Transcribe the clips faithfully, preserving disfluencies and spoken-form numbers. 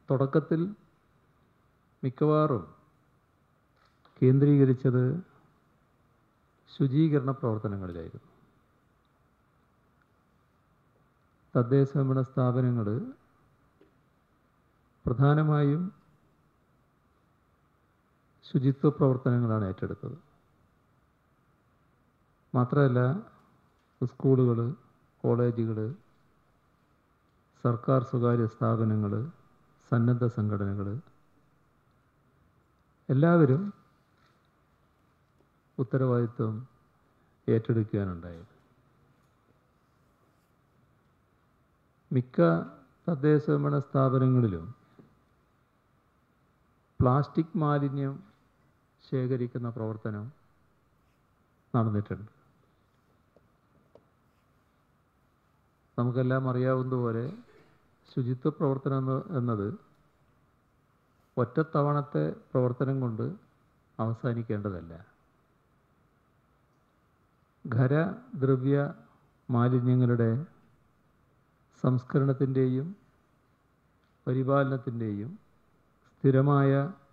തുടക്കത്തിൽ മിക്കവാറും കേന്ദ്രീകരിച്ചത് ശുചീകരണ പ്രവർത്തനങ്ങളിലായിരുന്നു. തദ്ദേശഭരണ സ്ഥാപനങ്ങൾ പ്രധാനമായും ശുചിത്വ പ്രവർത്തനങ്ങളാണ് ഏറ്റെടുത്തത്. മാത്രമല്ല, സ്കൂളുകൾ, കോളേജുകൾ, സർക്കാർ സ്വകാര്യ സ്ഥാപനങ്ങൾ, സന്നദ്ധ സംഘടനകൾ എല്ലാവരും ഉത്തരവാദിത്വം ഏറ്റെടുക്കാനുണ്ടായത്. മിക്ക തദ്ദേശഭരണ സ്ഥാപനങ്ങളിലും പ്ലാസ്റ്റിക് മാലിന്യം ശേഖരിക്കുന്ന പ്രവർത്തനം നടന്നിട്ടുണ്ട്. നമുക്കെല്ലാം അറിയാവുന്നതുപോലെ ശുചിത്വ പ്രവർത്തനം എന്നത് ഒറ്റത്തവണത്തെ പ്രവർത്തനം കൊണ്ട് അവസാനിക്കേണ്ടതല്ല. ഖരദ്രവ്യ മാലിന്യങ്ങളുടെ സംസ്കരണത്തിൻ്റെയും പരിപാലനത്തിൻ്റെയും സ്ഥിരമായ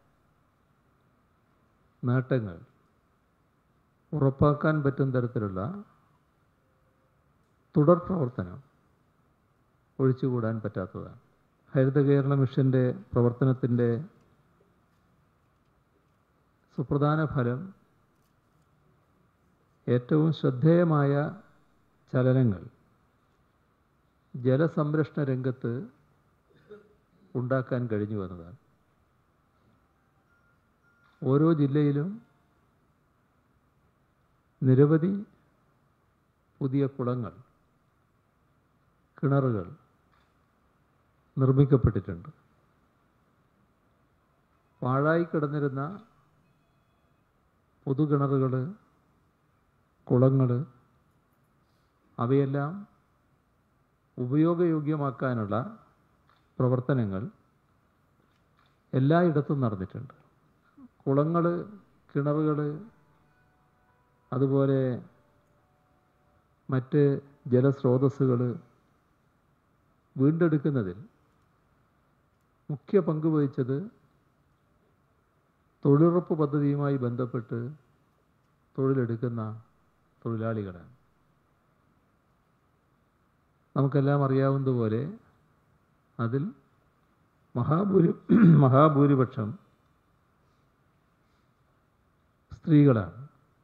നേട്ടങ്ങൾ ഉറപ്പാക്കാൻ പറ്റുന്ന തരത്തിലുള്ള തുടർ പ്രവർത്തനം ഒഴിച്ചുകൂടാൻ പറ്റാത്തതാണ്. ഹരിത കേരള മിഷൻ്റെ പ്രവർത്തനത്തിൻ്റെ സുപ്രധാന ഫലം ഏറ്റവും ശ്രദ്ധേയമായ ചലനങ്ങൾ ജലസംരക്ഷണ രംഗത്ത് ഉണ്ടാക്കാൻ കഴിഞ്ഞു എന്നതാണ്. ഓരോ ജില്ലയിലും നിരവധി പുതിയ കുളങ്ങൾ, കിണറുകൾ നിർമ്മിക്കപ്പെട്ടിട്ടുണ്ട്. പാഴായി കിടന്നിരുന്ന പൊതുകിണറുകൾ, കുളങ്ങൾ അവയെല്ലാം ഉപയോഗയോഗ്യമാക്കാനുള്ള പ്രവർത്തനങ്ങൾ എല്ലായിടത്തും നടന്നിട്ടുണ്ട്. കുളങ്ങൾ, കിണറുകൾ, അതുപോലെ മറ്റ് ജലസ്രോതസ്സുകൾ വീണ്ടെടുക്കുന്നതിൽ മുഖ്യ പങ്ക് വഹിച്ചത് തൊഴിലുറപ്പ് പദ്ധതിയുമായി ബന്ധപ്പെട്ട് തൊഴിലെടുക്കുന്ന തൊഴിലാളികളാണ്. നമുക്കെല്ലാം അറിയാവുന്നതുപോലെ അതിൽ മഹാഭൂരി മഹാഭൂരിപക്ഷം സ്ത്രീകളാണ്.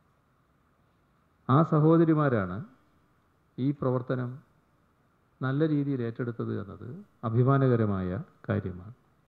ആ സഹോദരിമാരാണ് ഈ പ്രവർത്തനം നല്ല രീതിയിൽ ഏറ്റെടുത്തത് എന്നത് അഭിമാനകരമായ കാര്യമാണ്.